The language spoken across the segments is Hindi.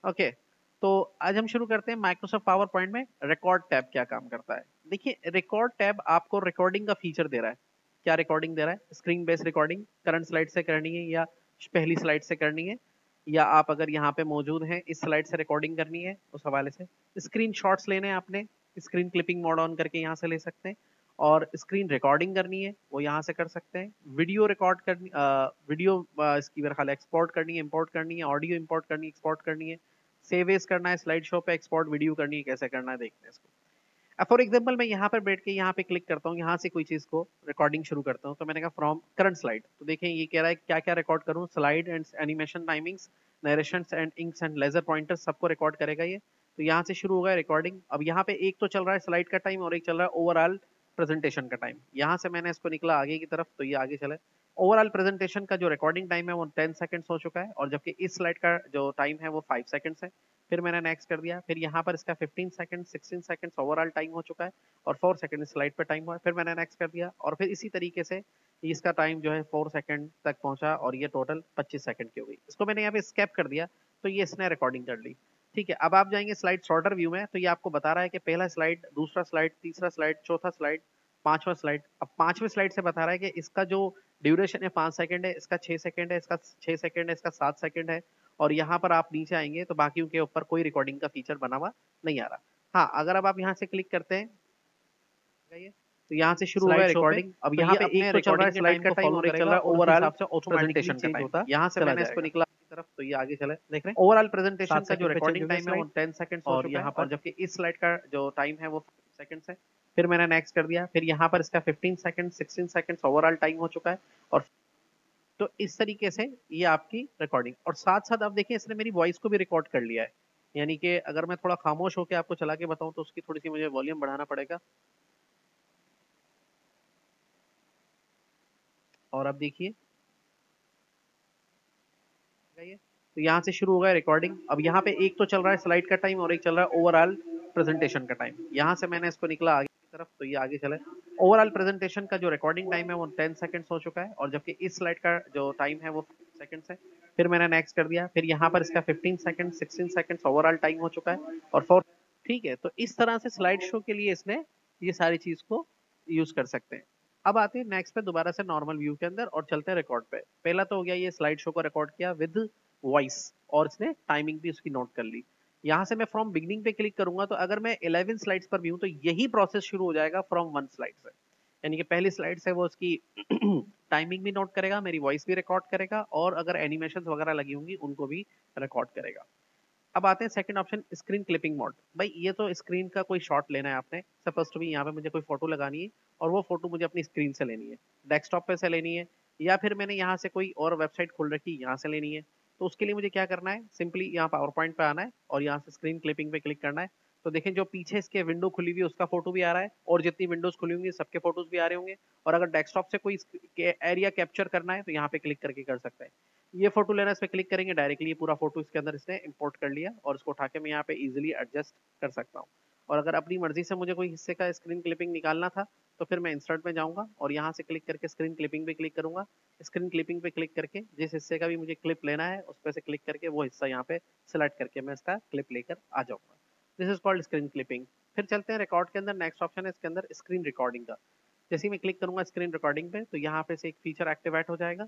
ओके, तो आज हम शुरू करते हैं माइक्रोसॉफ्ट पावर पॉइंट में रिकॉर्ड टैब क्या काम करता है। देखिए, रिकॉर्ड टैब आपको रिकॉर्डिंग का फीचर दे रहा है। क्या रिकॉर्डिंग दे रहा है? Screen based recording current slide से करनी है या पहली स्लाइड से करनी है, या आप अगर यहाँ पे मौजूद हैं इस स्लाइड से रिकॉर्डिंग करनी है, उस हवाले से स्क्रीन शॉट्स लेने हैं आपने, स्क्रीन क्लिपिंग मोड ऑन करके यहाँ से ले सकते हैं। और स्क्रीन रिकॉर्डिंग करनी है वो यहाँ से कर सकते हैं। वीडियो रिकॉर्ड करनी, वीडियो इसकी मेरा ख्याल एक्सपोर्ट करनी है, इंपोर्ट करनी है, ऑडियो इंपोर्ट करनी है, एक्सपोर्ट करनी है, सेव एज करना है, स्लाइड शो पे एक्सपोर्ट वीडियो करनी है, कैसे करना है देखते हैं इसको। अब फॉर एग्जांपल मैं यहाँ पर बैठ के यहाँ पे क्लिक करता हूँ, यहाँ से कोई चीज को रिकॉर्डिंग शुरू करता हूँ, तो मैंने कहा फ्रॉम करंट स्लाइड। तो देखें ये कह रहा है क्या क्या रिकॉर्ड करूँ, slide and animation timings, narrations and inks and laser pointers, सबको रिकॉर्ड करेगा ये। तो यहाँ से शुरू होगा रिकॉर्डिंग। अब यहाँ पे एक तो चल रहा है स्लाइड का टाइम और एक चल रहा है ओवरऑल प्रेजेंटेशन का टाइम। यहाँ से मैंने इसको निकला आगे की तरफ, तो ये आगे चले। ओवरऑल प्रेजेंटेशन का जो रिकॉर्डिंग टाइम है वो 10 सेकंड्स हो चुका है, और जबकि इस स्लाइड का जो टाइम है वो 5 सेकंड्स है। फिर मैंने नेक्स्ट कर दिया, फिर यहाँ पर इसका 15 सेकंड 16 सेकंड्स ओवरऑल टाइम हो चुका है, और 4 सेकंड स्लाइड पे टाइम हुआ है। फिर मैंने नेक्स्ट कर दिया, और फिर इसी तरीके से इसका टाइम जो है 4 सेकंड तक पहुंचा, और ये टोटल 25 सेकंड की हो गई। इसको मैंने यहाँ पे स्केप कर दिया, तो ये इसने रिकॉर्डिंग कर ली। ठीक है, अब आप जाएंगे स्लाइड सॉर्टर व्यू में, तो ये आपको बता रहा है कि पहला स्लाइड, दूसरा स्लाइड, तीसरा स्लाइड, चौथा स्लाइड, पांचवा स्लाइड। अब पांचवें स्लाइड से बता रहा है कि इसका जो ड्यूरेशन है 5 सेकंड है, इसका 6 सेकंड है, इसका 6 सेकंड है, इसका 7 सेकंड है। और यहाँ पर आप नीचे आएंगे तो बाकी के ऊपर कोई रिकॉर्डिंग का फीचर बना हुआ नहीं आ रहा। हाँ, अगर अब आप यहाँ से क्लिक करते हैं तो यहाँ से शुरू होगा स्लाइड शो पे। रिकॉर्डिंग। अब तो यहाँ ये पे एक अपने तो चल रहा है रिकॉर्डिंग के स्लाइड टाइम का को टाइम फॉलो और एक चल करेगा रहा है और उस ओवरऑल हिसाब से ऑटोमेटिकली प्रेजेंटेशन का चेंज टाइम। होता यहाँ से चला मैंने इसको जाएगा। निकला की तरफ, तो ये आगे चले। देख रहे हैं, ओवरऑल प्रेजेंटेशन 7 का जो सेकंड पे चेंज रिकॉर्डिंग हो गया टाइम है वो स्लाइड 10 सेकंड्स हो और चुका है, यहाँ और पर जबकि इस स्लाइड का जो टाइम है वो 5 सेकंड्स है। फिर मैंने नेक्स्ट कर दिया, फिर यहाँ पर इसका 15 सेकंड 16 सेकंड्स ओवरऑल टाइम हो चुका है। और तो इस तरीके से ये आपकी रिकॉर्डिंग, और साथ साथ आप देखिए इसने मेरी वॉइस को भी रिकॉर्ड कर लिया है। यानी कि अगर मैं थोड़ा खामोश होकर आपको चला के बताऊं तो उसकी थोड़ी सी मुझे वॉल्यूम बढ़ाना पड़ेगा। और अब देखिए तो यहाँ से शुरू होगा रिकॉर्डिंग। अब यहाँ पे एक तो चल रहा है स्लाइड का टाइम और एक चल रहा है ओवरऑल प्रेजेंटेशन का टाइम। यहाँ से मैंने इसको निकला आगे की तरफ, तो ये आगे चले। ओवरऑल प्रेजेंटेशन का जो रिकॉर्डिंग टाइम है वो 10 सेकंड्स हो चुका है, और जबकि इस स्लाइड का जो टाइम है वो 5 सेकंड्स है। फिर मैंने नेक्स्ट कर दिया, फिर यहाँ पर इसका 15 सेकंड 16 सेकंड्स ओवरऑल टाइम हो चुका है, और 4। ठीक है, तो इस तरह से स्लाइड शो के लिए इसने ये सारी चीज को यूज कर सकते हैं। अब आते हैं नेक्स्ट पे दोबारा से नॉर्मल व्यू के अंदर, और चलते हैं रिकॉर्ड पे। पहला तो हो गया ये स्लाइड शो को रिकॉर्ड किया विद वॉइस, और इसने टाइमिंग भी उसकी नोट कर ली। यहां से मैं फ्रॉम बिगनिंग पे क्लिक करूंगा, तो अगर मैं 11 स्लाइड्स पर भी हूं तो यही प्रोसेस शुरू हो जाएगा फ्रॉम 1 स्लाइड से। यानी कि पहली स्लाइड से वो उसकी टाइमिंग भी नोट करेगा, मेरी वॉइस भी रिकॉर्ड करेगा, और अगर एनिमेशन वगैरह लगी होंगी उनको भी रिकॉर्ड करेगा। अब आते हैं second option, screen clipping mode. भाई ये तो स्क्रीन का कोई शॉट लेना है आपने, सपोज टू बी यहाँ पे मुझे कोई फोटो लगानी है, और वो फोटो मुझे अपनी स्क्रीन से लेनी है, डेस्कटॉप पे से लेनी है, या फिर मैंने यहाँ से कोई और वेबसाइट खोल रखी यहाँ से लेनी है। तो उसके लिए मुझे क्या करना है, सिंपली यहाँ पावर पॉइंट पे आना है और यहाँ से स्क्रीन क्लिपिंग पे क्लिक करना है। तो देखें जो पीछे इसके विंडो खुली हुई है उसका फोटो भी आ रहा है, और जितनी विंडोज खुली होंगी सबके फोटोज भी आ रहे होंगे। और अगर डेस्कटॉप से कोई एरिया कैप्चर करना है तो यहाँ पे क्लिक करके कर सकते हैं। ये फोटो लेना, इस पे क्लिक करेंगे, डायरेक्टली ये पूरा फोटो इसके अंदर इसने इंपोर्ट कर लिया, और इसको उठा के मैं यहाँ पे इजीली एडजस्ट कर सकता हूँ। और अगर अपनी मर्जी से मुझे कोई हिस्से का स्क्रीन क्लिपिंग निकालना था तो फिर मैं इंसर्ट में जाऊंगा और यहाँ से क्लिक करके स्क्रीन क्लिपिंग पे क्लिक करूंगा। स्क्रीन क्लिपिंग पे क्लिक करके जिस हिस्से का भी मुझे क्लिप लेना है उस पर से क्लिक करके वो हिस्सा यहाँ पे सिलेक्ट करके मैं इसका क्लिप लेकर आ जाऊंगा। This is called screen clipping. फिर चलते हैं रिकॉर्ड के अंदर, नेक्स्ट ऑप्शन है इसके अंदर स्क्रीन रिकॉर्डिंग का। जैसे ही मैं क्लिक करूंगा स्क्रीन रिकॉर्डिंग पे तो यहाँ पे से एक फीचर एक्टिवेट हो जाएगा,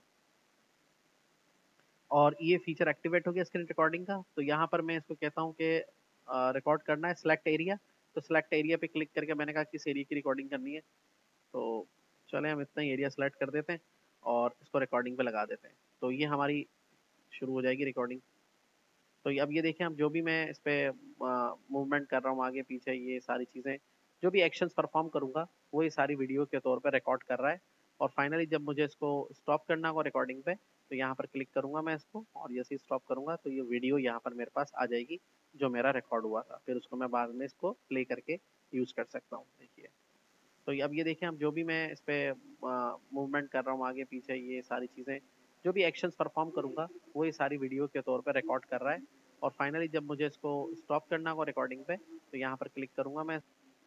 और ये फीचर एक्टिवेट हो गया स्क्रीन रिकॉर्डिंग का। तो यहाँ पर मैं इसको कहता हूँ कि रिकॉर्ड करना है सिलेक्ट एरिया। तो सिलेक्ट एरिया पे क्लिक करके मैंने कहा किस एरिया की रिकॉर्डिंग करनी है, तो चले हम इतना ही एरिया सेलेक्ट कर देते हैं और इसको रिकॉर्डिंग पे लगा देते हैं। तो ये हमारी शुरू हो जाएगी रिकॉर्डिंग। तो अब ये देखें, अब जो भी मैं इस पर मूवमेंट कर रहा हूँ आगे पीछे, ये सारी चीज़ें जो भी एक्शंस परफॉर्म करूँगा वो ये सारी वीडियो के तौर पर रिकॉर्ड कर रहा है। और फाइनली जब मुझे इसको स्टॉप करना होगा रिकॉर्डिंग पे तो यहाँ पर क्लिक करूँगा मैं इसको, और जैसे ही स्टॉप करूँगा तो ये वीडियो यहाँ पर मेरे पास आ जाएगी जो मेरा रिकॉर्ड हुआ था। फिर उसको मैं बाद में इसको प्ले करके यूज़ कर सकता हूँ। देखिए, तो अब ये देखें, अब जो भी मैं इस पर मूवमेंट कर रहा हूँ आगे पीछे, ये सारी चीज़ें जो भी एक्शंस परफॉर्म करूँगा वो ये सारी वीडियो के तौर पर रिकॉर्ड कर रहा है। और फाइनली जब मुझे इसको स्टॉप करना होगा रिकॉर्डिंग पे तो यहाँ पर क्लिक करूँगा मैं।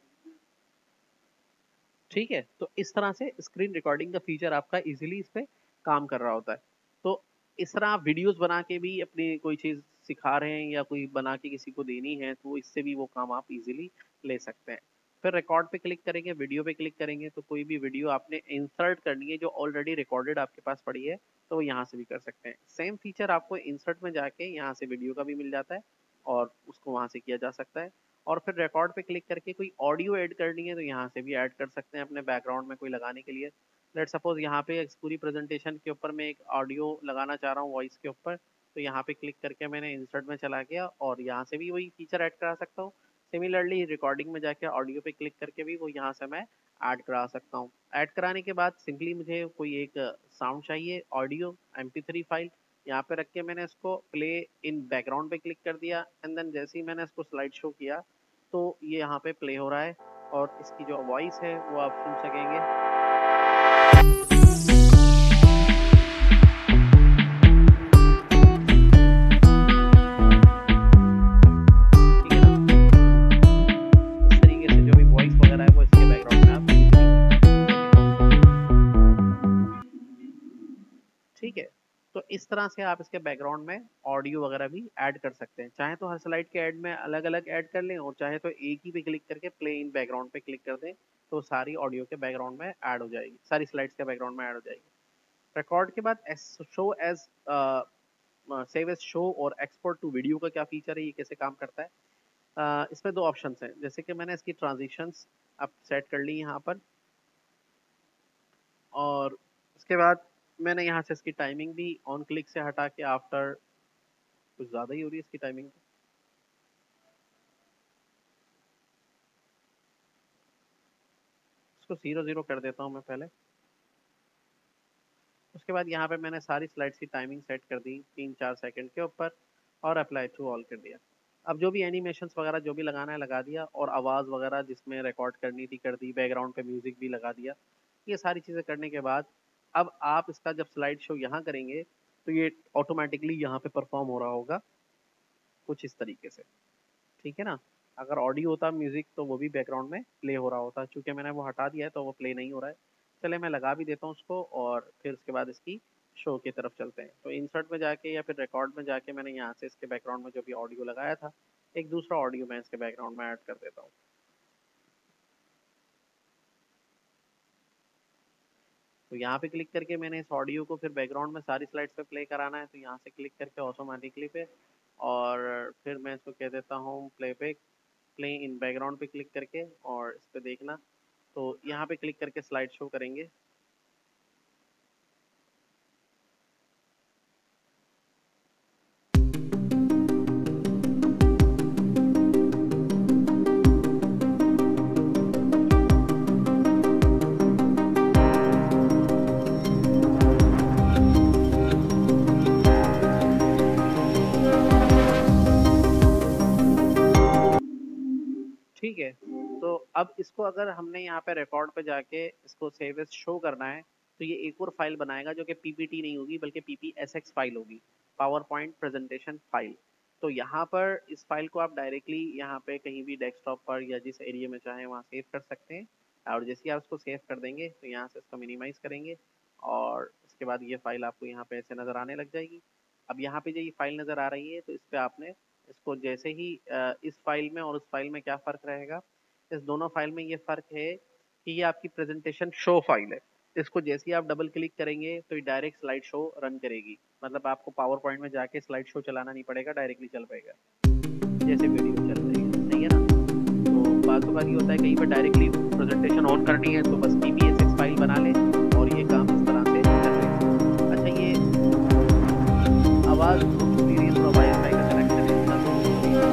ठीक है, तो इस तरह से स्क्रीन रिकॉर्डिंग का फीचर आपका इजीली इस पे काम कर रहा होता है। तो इस तरह आप वीडियोस बना के भी अपनी कोई चीज़ सिखा रहे हैं या कोई बना के किसी को देनी है तो इससे भी वो काम आप इजीली ले सकते हैं। फिर रिकॉर्ड पे क्लिक करेंगे, वीडियो पे क्लिक करेंगे तो कोई भी वीडियो आपने इंसर्ट करनी है जो ऑलरेडी रिकॉर्डेड आपके पास पड़ी है तो वो यहाँ से भी कर सकते हैं। सेम फीचर आपको इंसर्ट में जाके यहाँ से वीडियो का भी मिल जाता है और उसको वहाँ से किया जा सकता है। और फिर रिकॉर्ड पे क्लिक करके कोई ऑडियो ऐड करनी है तो यहाँ से भी ऐड कर सकते हैं अपने बैकग्राउंड में कोई लगाने के लिए। लेट सपोज यहाँ पे इस पूरी प्रेजेंटेशन के ऊपर मैं एक ऑडियो लगाना चाह रहा हूँ वॉइस के ऊपर, तो यहाँ पे क्लिक करके मैंने इंसर्ट में चला गया और यहाँ से भी वही फीचर ऐड करा सकता हूँ। सिमिलरली रिकॉर्डिंग में जाके ऑडियो पे क्लिक करके भी वो यहाँ से मैं ऐड करा सकता हूँ। ऐड कराने के बाद सिंपली मुझे कोई एक साउंड चाहिए, ऑडियो MP3 फाइल, यहाँ पे रख के मैंने इसको प्ले इन बैकग्राउंड पे क्लिक कर दिया एंड देन जैसे ही मैंने इसको स्लाइड शो किया तो ये यहाँ पे प्ले हो रहा है और इसकी जो वॉइस है वो आप सुन सकेंगे। ठीक है, तो इस तरह से आप इसके बैकग्राउंड में ऑडियो वगैरह भी ऐड कर सकते हैं। चाहे तो हर स्लाइड के ऐड में अलग अलग ऐड कर लें और चाहे तो एक ही पे क्लिक करके प्ले इन बैकग्राउंड पे क्लिक कर दें तो सारी ऑडियो के बैकग्राउंड में ऐड हो जाएगी, सारी स्लाइड्स के बैकग्राउंड में ऐड हो जाएगी। रिकॉर्ड के बाद show as save as show और एक्सपोर्ट टू वीडियो का क्या फीचर है, ये कैसे काम करता है। इसमें दो ऑप्शन हैं, जैसे कि मैंने इसकी ट्रांजिशंस अब सेट कर ली यहाँ पर और उसके बाद मैंने यहाँ से इसकी टाइमिंग भी ऑन क्लिक से हटा के आफ्टर, कुछ ज़्यादा ही हो रही है इसकी टाइमिंग, इसको 0 कर देता हूँ मैं पहले। उसके बाद यहाँ पे मैंने सारी स्लाइड्स की टाइमिंग सेट कर दी 3-4 सेकंड के ऊपर और अप्लाई टू ऑल कर दिया। अब जो भी एनिमेशंस वगैरह जो भी लगाना है लगा दिया और आवाज़ वगैरह जिसमें रिकॉर्ड करनी थी कर दी, बैकग्राउंड पे म्यूज़िक भी लगा दिया। ये सारी चीज़ें करने के बाद अब आप इसका जब स्लाइड शो यहाँ करेंगे तो ये ऑटोमेटिकली यहाँ पे परफॉर्म हो रहा होगा कुछ इस तरीके से, ठीक है ना। अगर ऑडियो होता म्यूजिक तो वो भी बैकग्राउंड में प्ले हो रहा होता, चूंकि मैंने वो हटा दिया है तो वो प्ले नहीं हो रहा है। चले मैं लगा भी देता हूँ उसको और फिर उसके बाद इसकी शो की तरफ चलते हैं। तो इंसर्ट में जाके या फिर रिकॉर्ड में जाके मैंने यहाँ से इसके बैकग्राउंड में जो भी ऑडियो लगाया था एक दूसरा ऑडियो मैं इसके बैकग्राउंड में ऐड कर देता हूँ। तो यहाँ पे क्लिक करके मैंने इस ऑडियो को फिर बैकग्राउंड में सारी स्लाइड्स पे प्ले कराना है तो यहाँ से क्लिक करके ऑटोमेटिकली पे और फिर मैं इसको कह देता हूँ प्लेबैक, प्ले इन बैकग्राउंड पे क्लिक करके और इस पे देखना, तो यहाँ पे क्लिक करके स्लाइड शो करेंगे। ठीक है, तो अब इसको अगर हमने यहाँ पे रिकॉर्ड पे जाके इसको सेव एज शो करना है तो ये एक और फाइल बनाएगा जो कि पीपीटी नहीं होगी बल्कि PPSX फाइल होगी, पावर पॉइंट प्रेजेंटेशन फाइल। तो यहाँ पर इस फाइल को आप डायरेक्टली यहाँ पे कहीं भी डेस्कटॉप पर या जिस एरिया में चाहें वहाँ सेव कर सकते हैं और जैसे ही आप इसको सेव कर देंगे तो यहाँ से इसको मिनिमाइज करेंगे और उसके बाद ये फाइल आपको यहाँ पे ऐसे नज़र आने लग जाएगी। अब यहाँ पे जो ये फाइल नज़र आ रही है तो इस पर आपने इसको जैसे ही इस फाइल में और उस फाइल में क्या फ़र्क रहेगा, इस दोनों फाइल में ये फ़र्क है कि ये आपकी प्रेजेंटेशन शो फाइल है। इसको जैसे ही आप डबल क्लिक करेंगे तो ये डायरेक्ट स्लाइड शो रन करेगी, मतलब आपको पावर पॉइंट में जाके स्लाइड शो चलाना नहीं पड़ेगा, डायरेक्टली चल पाएगा जैसे वीडियो चल रही है, सही है ना। तो बातों का ये होता है कहीं पर डायरेक्टली प्रेजेंटेशन ऑन करनी है तो बस PPSX फाइल बना ले और ये काम इस तरह से कर ले। अच्छा, ये आवाज़ थोड़ा वाईफाई का कनेक्शन है इसका, तो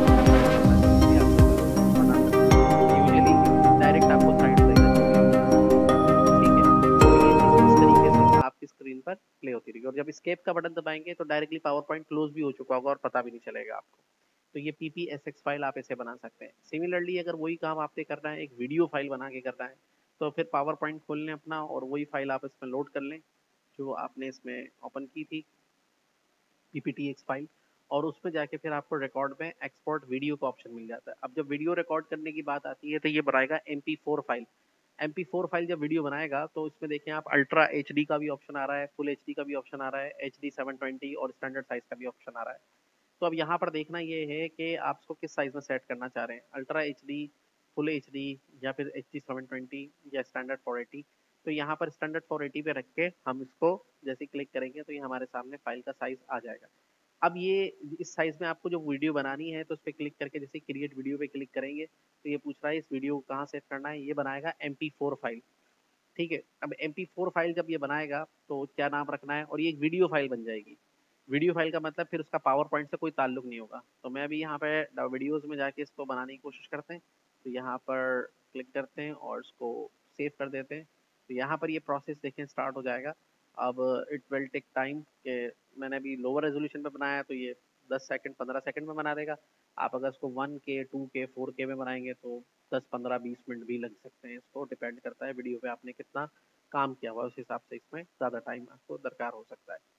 यूजुअली डायरेक्ट आपको साइड से ठीक है। तो ये चीज़ इस तरीके से आपकी स्क्रीन पर प्ले होती रहेगी और जब एस्केप का बटन दबाएंगे तो डायरेक्टली पावर पॉइंट क्लोज भी हो चुका होगा और पता भी नहीं चलेगा आपको। तो ये PPSX फाइल आप ऐसे बना सकते हैं। सिमिलरली अगर वही काम आपने करना है, एक वीडियो फाइल बना के करना है, तो फिर पावर पॉइंट खोल लें अपना और वही फाइल आप इसमें लोड कर लें जो आपने इसमें ओपन की थी PPTX फाइल, और उसमें जाके फिर आपको रिकॉर्ड में एक्सपोर्ट वीडियो का ऑप्शन मिल जाता है। अब जब वीडियो रिकॉर्ड करने की बात आती है तो ये बनाएगा MP4 फाइल। MP4 फाइल जब वीडियो बनाएगा तो इसमें देखें आप अल्ट्रा HD का भी ऑप्शन आ रहा है, फुल HD का भी ऑप्शन आ रहा है, HD 720 और स्टैंडर्ड साइज का भी ऑप्शन आ रहा है। तो अब यहाँ पर देखना ये है कि आप इसको किस साइज में सेट करना चाह रहे हैं, ultra H D, full H D, या फिर एच डी 720 या स्टैंडर्ड 480। तो यहाँ पर स्टैंडर्ड 480 पे रख के हम इसको जैसे क्लिक करेंगे तो ये हमारे सामने फाइल का साइज आ जाएगा। अब ये इस साइज में आपको जो वीडियो बनानी है तो उस पर क्लिक करके जैसे क्रिएट वीडियो पे क्लिक करेंगे तो ये पूछ रहा है इस वीडियो को कहाँ सेव करना है, ये बनाएगा MP4 फाइल। ठीक है, अब MP4 फाइल जब ये बनाएगा तो क्या नाम रखना है, और ये एक वीडियो फाइल बन जाएगी। वीडियो फाइल का मतलब फिर उसका पावर पॉइंट से कोई ताल्लुक नहीं होगा। तो मैं अभी यहाँ पे वीडियोस में जाके इसको बनाने की कोशिश करते हैं। तो यहाँ पर क्लिक करते हैं और इसको सेव कर देते हैं। तो यहाँ पर ये प्रोसेस देखें स्टार्ट हो जाएगा। अब इट विल टेक टाइम के मैंने अभी लोअर रेजोल्यूशन पे बनाया है, तो ये 10 सेकंड 15 सेकंड में बना देगा। आप अगर इसको 1K 2K 4K में बनाएंगे तो 10 15 20 मिनट भी लग सकते हैं। इसको डिपेंड करता है वीडियो पे आपने कितना काम किया हुआ, उस हिसाब से इसमें ज़्यादा टाइम आपको दरकार हो सकता है।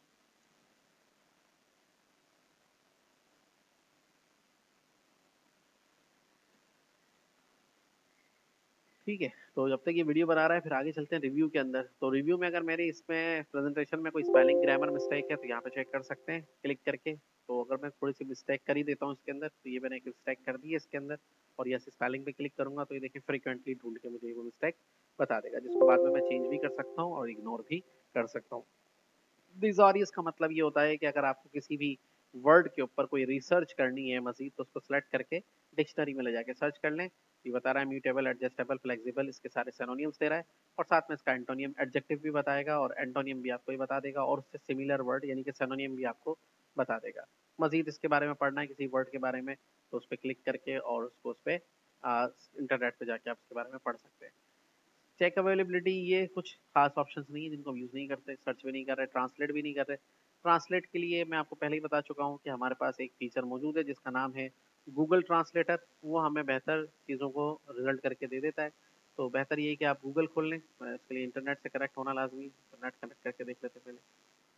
ठीक है, तो जब तक ये वीडियो बना रहा है फिर आगे चलते हैं रिव्यू के अंदर। तो रिव्यू में अगर मेरी इसमें प्रेजेंटेशन में कोई स्पेलिंग ग्रामर मिस्टेक है तो यहाँ पे चेक कर सकते हैं क्लिक करके। तो अगर मैं थोड़ी सी मिस्टेक कर ही देता हूँ इसके अंदर, तो ये मैंने एक मिस्टेक कर दी है इसके अंदर, और यस स्पेलिंग पे क्लिक करूंगा तो ये देखिए फ्रिक्वेंटली ढूंढ के मुझे वो मिस्टेक बता देगा, जिसको बाद में मैं चेंज भी कर सकता हूँ और इग्नोर भी कर सकता हूँ। थिसॉरियस का मतलब ये होता है कि अगर आपको किसी भी वर्ड के ऊपर कोई रिसर्च करनी है मजीद, तो उसको सेलेक्ट करके डिक्शनरी में ले जाके सर्च कर लें। ये बता रहा है म्यूटेबल, एडजस्टेबल, फ्लेक्सिबल, इसके सारे सिनोनिम्स दे रहा है, और साथ में इसका एंटोनियम एडजेक्टिव भी बताएगा और एंटोनियम भी आपको ही बता देगा, और उससे सिमिलर वर्ड यानी कि सिनोनियम भी आपको बता देगा। मजीद इसके बारे में पढ़ना है किसी वर्ड के बारे में तो उस पर क्लिक करके और उसको उस पर इंटरनेट पर जाके आप उसके बारे में पढ़ सकते हैं। चेक अवेलेबिलिटी, ये कुछ खास ऑप्शंस नहीं है जिनको हम यूज़ नहीं करते, सर्च भी नहीं कर रहे, ट्रांसलेट भी नहीं कर रहे। ट्रांसलेट के लिए मैं आपको पहले ही बता चुका हूँ कि हमारे पास एक फीचर मौजूद है जिसका नाम है गूगल ट्रांसलेटर। वो हमें बेहतर चीज़ों को रिजल्ट करके दे देता है। तो बेहतर ये है कि आप गूगल खोल लें। इसके लिए इंटरनेट से कनेक्ट होना लाजमी, इंटरनेट कनेक्ट करके देख लेते हैं पहले।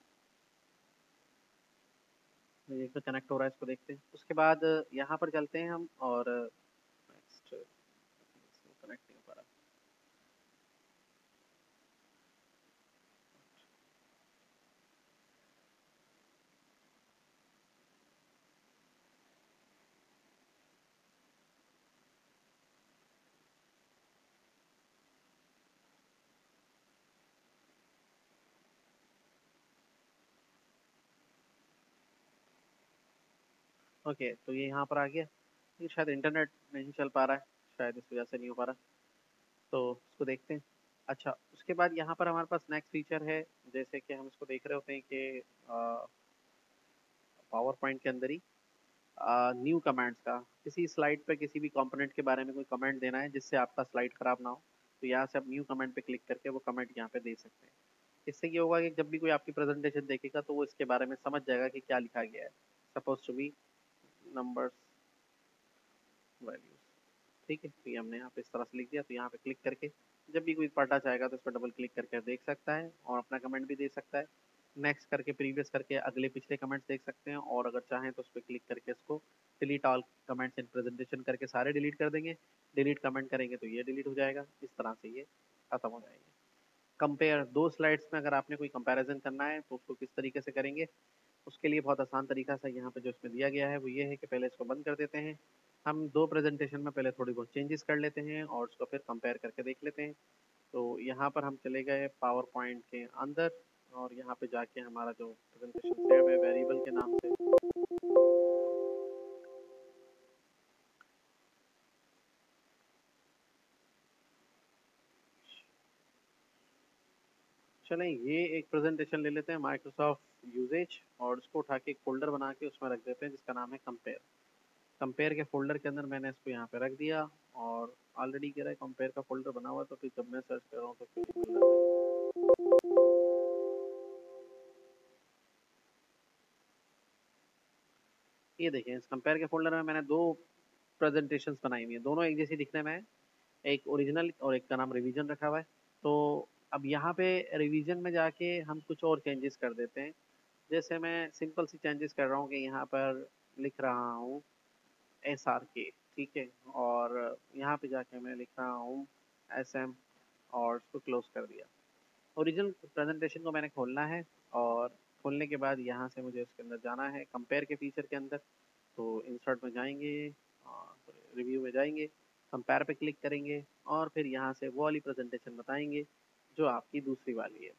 ये तो कनेक्ट हो रहा है, इसको देखते हैं। उसके बाद यहाँ पर चलते हैं हम, और नेक्स्ट कनेक्ट नहीं हो पा रहा। ओके, तो ये यहाँ पर आ गया। ये शायद इंटरनेट नहीं चल पा रहा है, शायद इस वजह से नहीं हो पा रहा। तो इसको देखते हैं। अच्छा, उसके बाद यहाँ पर हमारे पास नेक्स्ट फीचर है, जैसे कि हम इसको देख रहे होते हैं कि पावर पॉइंट के अंदर ही न्यू कमेंट्स का, किसी स्लाइड पे किसी भी कंपोनेंट के बारे में कोई कमेंट देना है जिससे आपका स्लाइड खराब ना हो, तो यहाँ से आप न्यू कमेंट पे क्लिक करके वो कमेंट यहाँ पे दे सकते हैं। इससे ये होगा कि जब भी कोई आपकी प्रेजेंटेशन देखेगा तो वो इसके बारे में समझ जाएगा कि क्या लिखा गया है। Suppose to be numbers values. ठीक है, तो ये हमने यहाँ पे इस तरह से लिख दिया। तो यहाँ पे क्लिक करके जब भी कोई पढ़ना चाहेगा तो इस पर डबल क्लिक करके देख सकता है और अपना कमेंट भी दे सकता है। नेक्स्ट करके प्रीवियस करके अगले पिछले कमेंट्स देख सकते हैं, और अगर चाहें तो उस पर क्लिक करके इसको delete all comments in presentation करके सारे डिलीट कर देंगे। डिलीट कमेंट करेंगे तो ये डिलीट हो जाएगा। इस तरह से ये खत्म हो जाएंगे। कंपेयर, दो स्लाइड्स में अगर आपने कोई कंपैरिजन करना है तो उसको किस तरीके से करेंगे, उसके लिए बहुत आसान तरीका सा यहाँ पे जो इसमें दिया गया है वो ये है कि पहले इसको बंद कर देते हैं। हम दो प्रेजेंटेशन में पहले थोड़ी बहुत चेंजेस कर लेते हैं और उसको फिर कंपेयर करके देख लेते हैं। तो यहाँ पर हम चले गए पावर पॉइंट के अंदर, और यहाँ पे जाके हमारा जो प्रेजेंटेशन सेव है वेरिएबल के नाम से, चलें ये एक प्रेजेंटेशन ले लेते हैं माइक्रोसॉफ्ट यूजेज, और उसको उठा के एक फोल्डर बना के उसमें रख देते हैं जिसका नाम है कंपेयर। कंपेयर के फोल्डर के अंदर मैंने इसको यहाँ पे रख दिया, और ऑलरेडी कह रहा है कंपेयर का फोल्डर बना हुआ है, तो फिर जब मैं सर्च कर रहा हूँ तो क्यों नहीं मिल रहा है। ये देखिए, इस कंपेयर के फोल्डर में मैंने दो प्रेजेंटेशंस बनाई हुई है, दोनों एक जैसी दिखने में है। एक ओरिजिनल और एक का नाम रिवीजन रखा हुआ है। तो अब यहाँ पे रिवीजन में जाके हम कुछ और चेंजेस कर देते हैं। जैसे मैं सिंपल सी चेंजेस कर रहा हूँ कि यहाँ पर लिख रहा हूँ SRK, ठीक है, और यहाँ पे जाके मैं लिख रहा हूँ SM, और उसको क्लोज कर दिया। ओरिजिनल प्रेजेंटेशन को मैंने खोलना है और खोलने के बाद यहाँ से मुझे उसके अंदर जाना है कंपेयर के फीचर के अंदर। तो इंसर्ट में जाएंगे, रिव्यू में जाएंगे, कंपेयर पे क्लिक करेंगे और फिर यहाँ से वो वाली प्रेजेंटेशन बताएंगे जो आपकी दूसरी वाली है।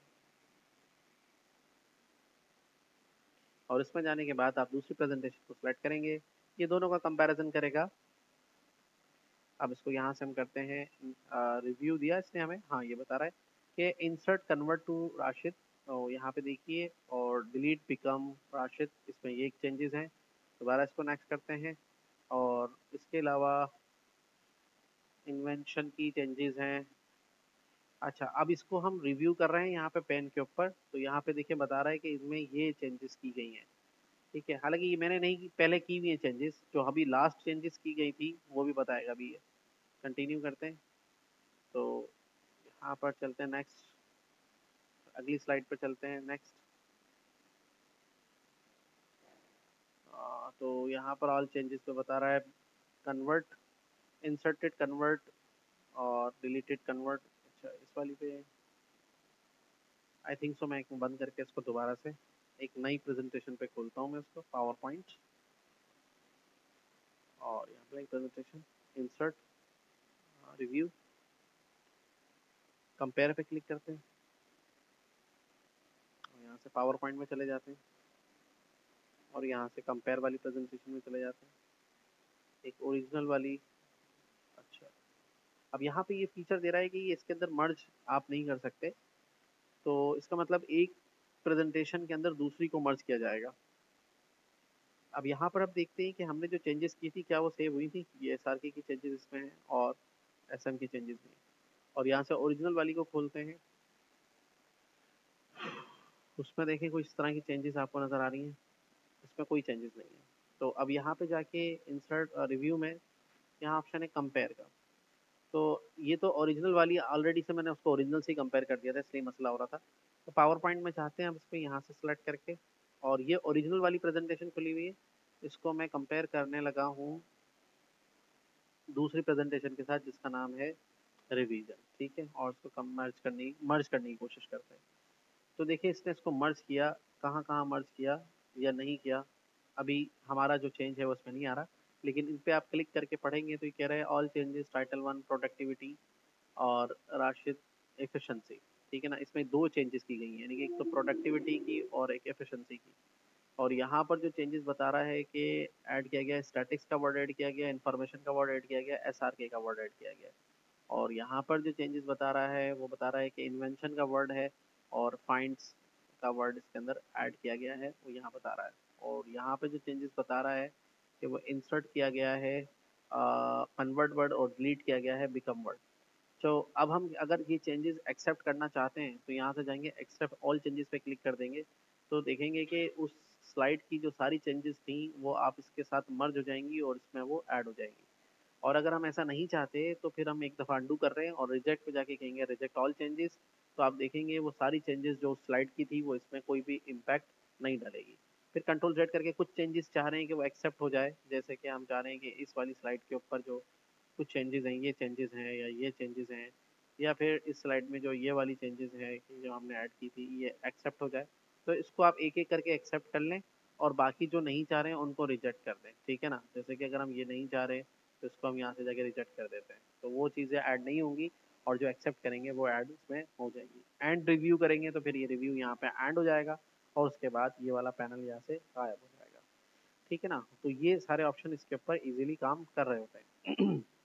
और इसमें जाने के बाद आप दूसरी प्रेजेंटेशन को सिलेक्ट करेंगे, ये दोनों का कंपैरिजन करेगा। अब इसको यहाँ से हम करते हैं, रिव्यू दिया इसने हमें, हाँ ये बता रहा है कि इंसर्ट कन्वर्ट टू राशिद, तो यहाँ पे देखिए, और डिलीट बिकम राशिद, इसमें ये चेंजेस हैं। दोबारा इसको नेक्स्ट करते हैं और इसके अलावा इन्वेंशन की चेंजेस हैं। अच्छा, अब इसको हम रिव्यू कर रहे हैं यहाँ पे पेन के ऊपर, तो यहाँ पे देखिए बता रहा है कि इसमें ये चेंजेस की गई हैं। ठीक है, हालांकि ये मैंने नहीं की, पहले की हुई है चेंजेस, जो अभी लास्ट चेंजेस की गई थी वो भी बताएगा अभी। कंटिन्यू करते हैं, तो यहाँ पर चलते हैं नेक्स्ट, अगली स्लाइड पर चलते हैं नेक्स्ट। तो यहाँ पर ऑल चेंजेस पे बता रहा है कन्वर्ट, इंसर्टेड कन्वर्ट और डिलीटेड कन्वर्ट। अच्छा, इस वाली पे आई थिंक सो मैं बंद करके इसको दोबारा से एक नई प्रेजेंटेशन पे खोलता हूँ मैं इसको, पावर पॉइंट, और यहाँ पे प्रेजेंटेशन, इंसर्ट, रिव्यू, कंपेयर पे क्लिक करते हैं और यहाँ से पावर पॉइंट में चले जाते हैं और यहाँ से कंपेयर वाली प्रेजेंटेशन में चले जाते हैं, एक ओरिजिनल वाली। अच्छा, अब यहाँ पे ये फीचर दे रहा है कि ये इसके अंदर मर्ज आप नहीं कर सकते, तो इसका मतलब एक प्रेजेंटेशन के अंदर दूसरी को मर्ज किया जाएगा। अब यहाँ पर अब देखते हैं कि हमने जो चेंजेस की थी क्या वो सेव हुई थी। ये एसआरके की चेंजेस इसमें हैं और एसएम की चेंजेस भी, और यहाँ से ओरिजिनल वाली को खोलते हैं, उसमें देखें कोई इस तरह की चेंजेस आपको नज़र आ रही हैं, इसमें कोई चेंजेस नहीं है। तो अब यहाँ पे जाके इंसर्ट रिव्यू में यहाँ ऑप्शन है कंपेयर का, तो ये तो ओरिजिनल वाली ऑलरेडी से मैंने उसको ओरिजिनल से ही कंपेयर कर दिया था, इसलिए मसला हो रहा था। तो पावर पॉइंट में चाहते हैं हम इसको यहाँ से सिलेक्ट करके, और ये ओरिजिनल वाली प्रेजेंटेशन खुली हुई है, इसको मैं कंपेयर करने लगा हूँ दूसरी प्रेजेंटेशन के साथ जिसका नाम है रिवीजन। ठीक है, और उसको कम मर्ज करने की कोशिश करते हैं। तो देखिए इसने इसको मर्ज किया, कहाँ कहाँ मर्ज किया या नहीं किया, अभी हमारा जो चेंज है वो उसमें नहीं आ रहा, लेकिन इन पे आप क्लिक करके पढ़ेंगे तो ये कह रहा है ऑल चेंजेस टाइटल 1 प्रोडक्टिविटी और राशिद एफिशिएंसी। ठीक है ना, इसमें दो चेंजेस की गई हैं, यानी कि एक तो प्रोडक्टिविटी की और एक एफिशिएंसी की। और यहाँ पर जो चेंजेस बता रहा है कि ऐड किया गया, स्टैटिक्स का वर्ड ऐड किया गया, इन्फॉर्मेशन का वर्ड ऐड किया गया, एसआरके का वर्ड ऐड किया गया। और यहाँ पर जो चेंजेस बता रहा है वो बता रहा है कि इन्वेंशन का वर्ड है और फाइंड्स का वर्ड इसके अंदर ऐड किया गया है, वो यहाँ बता रहा है। और यहाँ पे जो चेंजेस बता रहा है कि वो इंसर्ट किया गया है कन्वर्ट वर्ड और डिलीट किया गया है बिकम वर्ड। तो अब हम अगर ये चेंजेस एक्सेप्ट करना चाहते हैं तो यहाँ से जाएंगे एक्सेप्ट ऑल चेंजेस पे क्लिक कर देंगे, तो देखेंगे कि उस स्लाइड की जो सारी चेंजेस थी वो आप इसके साथ मर्ज हो जाएंगी और इसमें वो ऐड हो जाएंगी। और अगर हम ऐसा नहीं चाहते तो फिर हम एक दफ़ा अंडू कर रहे हैं और रिजेक्ट पे जाके कहेंगे रिजेक्ट ऑल चेंजेस, तो आप देखेंगे वो सारी चेंजेस जो स्लाइड की थी वो इसमें कोई भी इम्पैक्ट नहीं डालेगी। फिर कंट्रोल जेड करके कुछ चेंजेस चाह रहे हैं कि वो एक्सेप्ट हो जाए, जैसे कि हम चाह रहे हैं कि इस वाली स्लाइड के ऊपर जो कुछ चेंजेस हैं ये चेंजेस हैं या ये चेंजेस हैं, या फिर इस स्लाइड में जो ये वाली चेंजेस है कि जो हमने ऐड की थी ये एक्सेप्ट हो जाए। तो इसको आप एक एक करके एक्सेप्ट कर लें और बाकी जो नहीं चाह रहे हैं उनको रिजेक्ट कर दें। ठीक है ना, जैसे कि अगर हम ये नहीं चाह रहे तो इसको हम यहाँ से जाके रिजेक्ट कर देते हैं, तो वो चीज़ें ऐड नहीं होंगी और जो एक्सेप्ट करेंगे वो ऐड इसमें हो जाएगी। एंड रिव्यू करेंगे तो फिर ये रिव्यू यहाँ पे एंड हो जाएगा और उसके बाद ये वाला पैनल यहाँ से गायब हो जाएगा। ठीक है ना, तो ये सारे ऑप्शन इसके ऊपर इजीली काम कर रहे होते हैं।